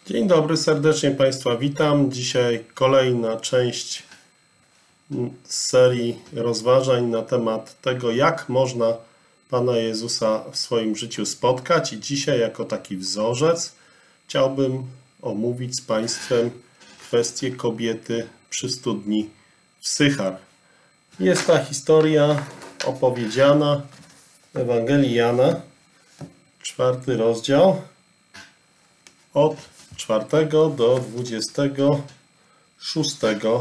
Dzień dobry, serdecznie Państwa witam. Dzisiaj kolejna część z serii rozważań na temat tego, jak można Pana Jezusa w swoim życiu spotkać. I dzisiaj jako taki wzorzec chciałbym omówić z Państwem kwestię kobiety przy studni w Sychar. Jest ta historia opowiedziana w Ewangelii Jana, 4 rozdział, od 4 do 26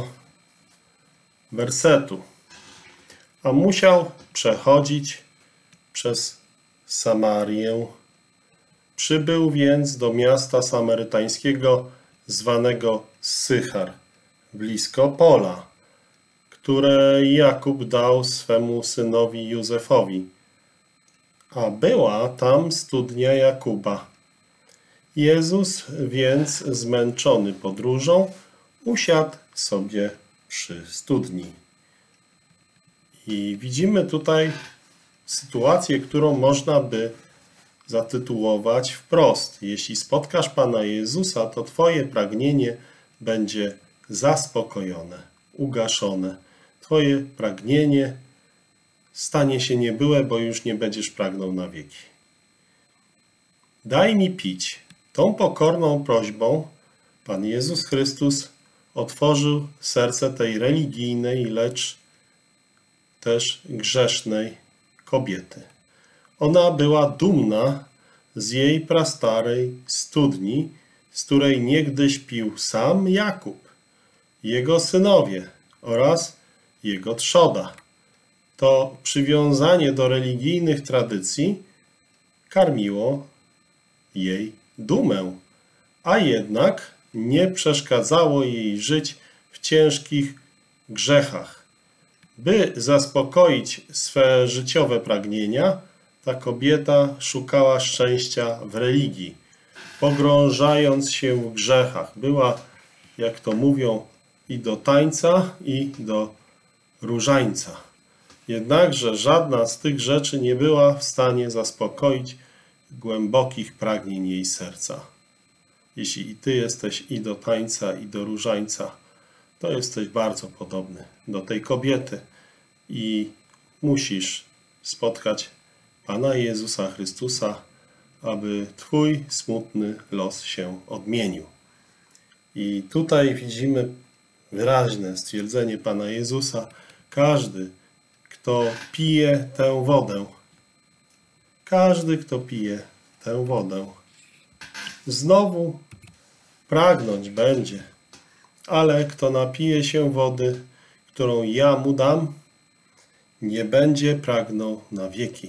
wersetu. A musiał przechodzić przez Samarię. Przybył więc do miasta samarytańskiego zwanego Sychar, blisko pola, które Jakub dał swemu synowi Józefowi. A była tam studnia Jakuba. Jezus więc, zmęczony podróżą, usiadł sobie przy studni. I widzimy tutaj sytuację, którą można by zatytułować wprost. Jeśli spotkasz Pana Jezusa, to Twoje pragnienie będzie zaspokojone, ugaszone. Twoje pragnienie stanie się niebyłe, bo już nie będziesz pragnął na wieki. Daj mi pić. Tą pokorną prośbą Pan Jezus Chrystus otworzył serce tej religijnej, lecz też grzesznej kobiety. Ona była dumna z jej prastarej studni, z której niegdyś pił sam Jakub, jego synowie oraz jego trzoda. To przywiązanie do religijnych tradycji karmiło jej dumę, a jednak nie przeszkadzało jej żyć w ciężkich grzechach. By zaspokoić swe życiowe pragnienia, ta kobieta szukała szczęścia w religii, pogrążając się w grzechach. Była, jak to mówią, i do tańca, i do różańca. Jednakże żadna z tych rzeczy nie była w stanie zaspokoić głębokich pragnień jej serca. Jeśli i ty jesteś i do tańca, i do różańca, to jesteś bardzo podobny do tej kobiety i musisz spotkać Pana Jezusa Chrystusa, aby twój smutny los się odmienił. I tutaj widzimy wyraźne stwierdzenie Pana Jezusa: każdy, kto pije tę wodę, każdy, kto pije tę wodę, znowu pragnąć będzie, ale kto napije się wody, którą ja mu dam, nie będzie pragnął na wieki.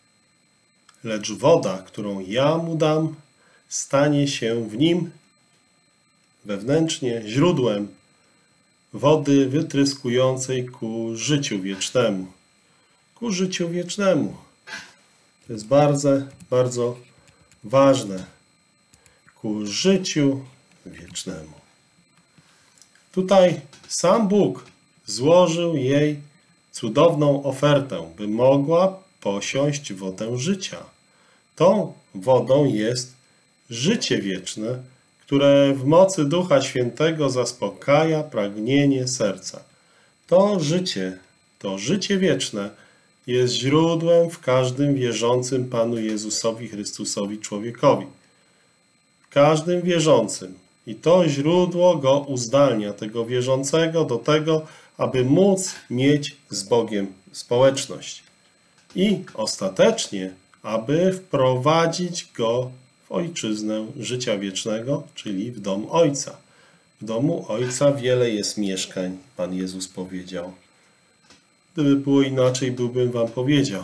Lecz woda, którą ja mu dam, stanie się w nim wewnętrznie źródłem wody wytryskującej ku życiu wiecznemu. Ku życiu wiecznemu. To jest bardzo, bardzo ważne. Ku życiu wiecznemu. Tutaj sam Bóg złożył jej cudowną ofertę, by mogła posiąść wodę życia. Tą wodą jest życie wieczne, które w mocy Ducha Świętego zaspokaja pragnienie serca. To życie wieczne jest źródłem w każdym wierzącym Panu Jezusowi Chrystusowi człowiekowi. W każdym wierzącym. I to źródło go uzdalnia, tego wierzącego, do tego, aby móc mieć z Bogiem społeczność. I ostatecznie, aby wprowadzić go w ojczyznę życia wiecznego, czyli w dom Ojca. W domu Ojca wiele jest mieszkań, Pan Jezus powiedział. Gdyby było inaczej, byłbym wam powiedział.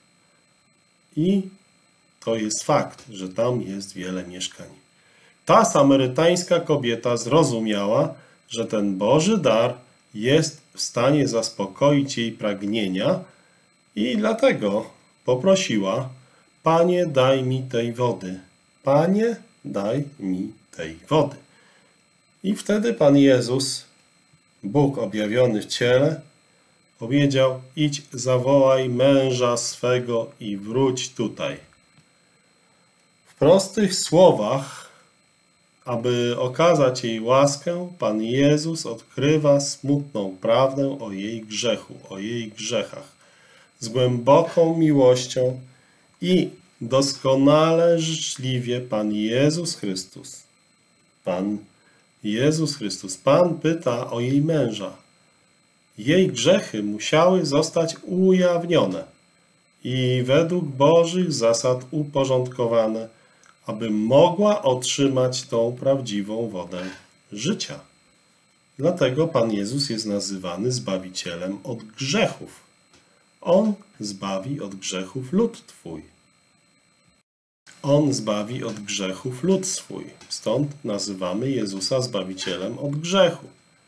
I to jest fakt, że tam jest wiele mieszkań. Ta samarytańska kobieta zrozumiała, że ten Boży dar jest w stanie zaspokoić jej pragnienia i dlatego poprosiła: Panie, daj mi tej wody. Panie, daj mi tej wody. I wtedy Pan Jezus, Bóg objawiony w ciele, powiedział: idź, zawołaj męża swego i wróć tutaj. W prostych słowach Aby okazać jej łaskę, Pan Jezus odkrywa smutną prawdę o jej grzechu, o jej grzechach, z głęboką miłością i doskonale życzliwie Pan Jezus Chrystus. Pan pyta o jej męża. Jej grzechy musiały zostać ujawnione i według Bożych zasad uporządkowane, aby mogła otrzymać tą prawdziwą wodę życia. Dlatego Pan Jezus jest nazywany Zbawicielem od grzechów. On zbawi od grzechów lud Twój. On zbawi od grzechów lud swój. Stąd nazywamy Jezusa Zbawicielem od grzechu.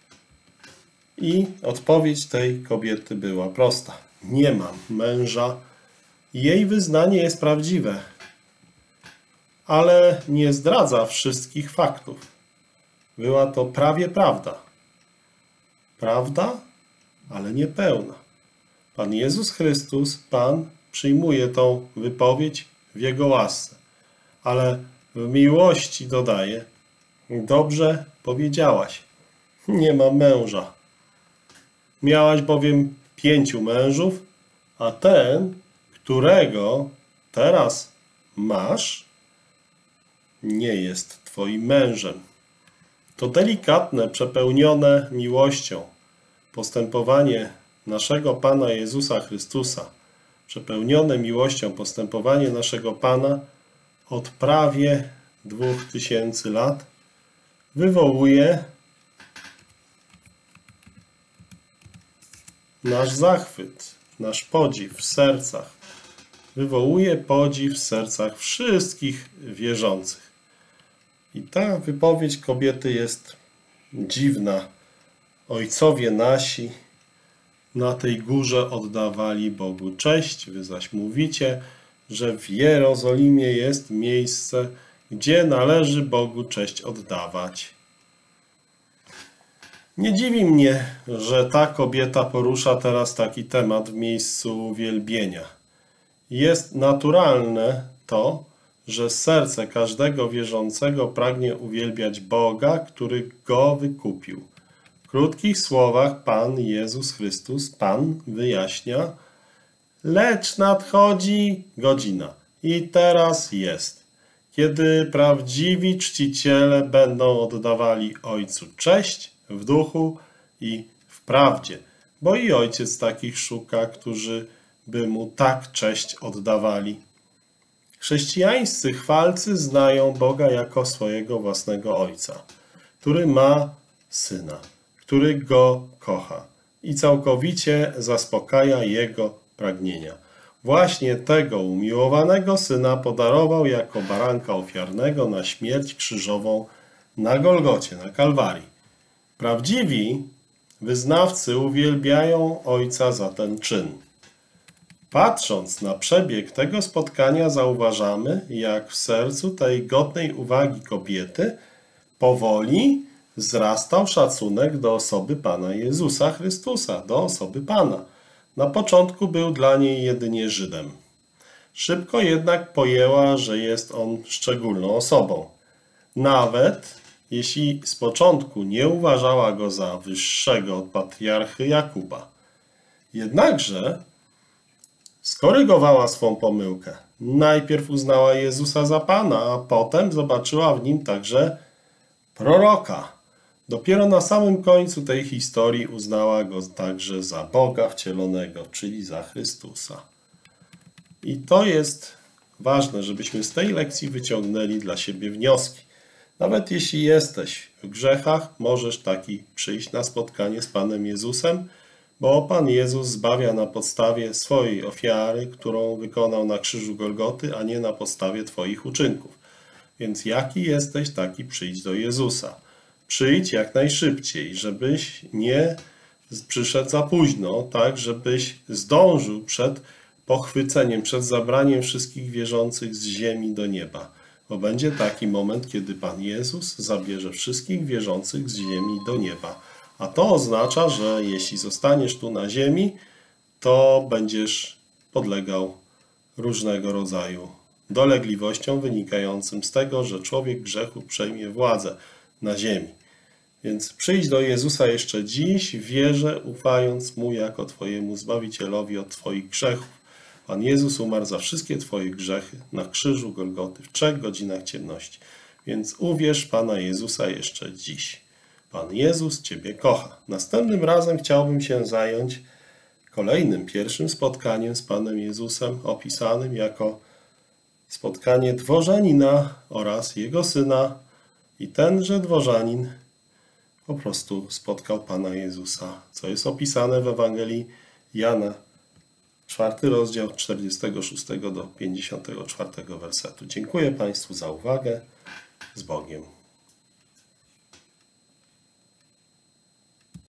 I odpowiedź tej kobiety była prosta. Nie mam męża. Jej wyznanie jest prawdziwe, ale nie zdradza wszystkich faktów. Była to prawie prawda. Prawda, ale niepełna. Pan Jezus Chrystus, Pan, przyjmuje tą wypowiedź w Jego łasce, ale w miłości dodaje: dobrze powiedziałaś, nie mam męża. Miałaś bowiem 5 mężów, a ten, którego teraz masz, nie jest Twoim mężem. To delikatne, przepełnione miłością postępowanie naszego Pana Jezusa Chrystusa, przepełnione miłością postępowanie naszego Pana od prawie 2000 lat wywołuje nasz zachwyt, nasz podziw w sercach. Wywołuje podziw w sercach wszystkich wierzących. I ta wypowiedź kobiety jest dziwna. Ojcowie nasi na tej górze oddawali Bogu cześć. Wy zaś mówicie, że w Jerozolimie jest miejsce, gdzie należy Bogu cześć oddawać. Nie dziwi mnie, że ta kobieta porusza teraz taki temat w miejscu uwielbienia. Jest naturalne to, że serce każdego wierzącego pragnie uwielbiać Boga, który go wykupił. W krótkich słowach Pan Jezus Chrystus, Pan wyjaśnia: lecz nadchodzi godzina i teraz jest, kiedy prawdziwi czciciele będą oddawali Ojcu cześć w duchu i w prawdzie, bo i Ojciec takich szuka, którzy by Mu tak cześć oddawali. Chrześcijańscy chwalcy znają Boga jako swojego własnego Ojca, który ma Syna, który Go kocha i całkowicie zaspokaja Jego pragnienia. Właśnie tego umiłowanego Syna podarował jako baranka ofiarnego na śmierć krzyżową na Golgocie, na Kalwarii. Prawdziwi wyznawcy uwielbiają Ojca za ten czyn. Patrząc na przebieg tego spotkania, zauważamy, jak w sercu tej godnej uwagi kobiety powoli wzrastał szacunek do osoby Pana Jezusa Chrystusa, do osoby Pana. Na początku był dla niej jedynie Żydem. Szybko jednak pojęła, że jest on szczególną osobą. Nawet jeśli z początku nie uważała go za wyższego od patriarchy Jakuba. Jednakże skorygowała swą pomyłkę. Najpierw uznała Jezusa za Pana, a potem zobaczyła w nim także proroka. Dopiero na samym końcu tej historii uznała go także za Boga wcielonego, czyli za Chrystusa. I to jest ważne, żebyśmy z tej lekcji wyciągnęli dla siebie wnioski. Nawet jeśli jesteś w grzechach, możesz taki przyjść na spotkanie z Panem Jezusem, bo Pan Jezus zbawia na podstawie swojej ofiary, którą wykonał na krzyżu Golgoty, a nie na podstawie Twoich uczynków. Więc jaki jesteś, taki przyjdź do Jezusa. Przyjdź jak najszybciej, żebyś nie przyszedł za późno, tak żebyś zdążył przed pochwyceniem, przed zabraniem wszystkich wierzących z ziemi do nieba. Bo będzie taki moment, kiedy Pan Jezus zabierze wszystkich wierzących z ziemi do nieba. A to oznacza, że jeśli zostaniesz tu na ziemi, to będziesz podlegał różnego rodzaju dolegliwościom wynikającym z tego, że człowiek grzechu przejmie władzę na ziemi. Więc przyjdź do Jezusa jeszcze dziś w wierze, ufając Mu jako Twojemu Zbawicielowi od Twoich grzechów. Pan Jezus umarł za wszystkie Twoje grzechy na krzyżu Golgoty w 3 godzinach ciemności. Więc uwierz Pana Jezusa jeszcze dziś. Pan Jezus Ciebie kocha. Następnym razem chciałbym się zająć kolejnym, pierwszym spotkaniem z Panem Jezusem, opisanym jako spotkanie dworzanina oraz jego syna. I tenże dworzanin po prostu spotkał Pana Jezusa, co jest opisane w Ewangelii Jana, 4 rozdział, 46 do 54 wersetu. Dziękuję Państwu za uwagę. Z Bogiem.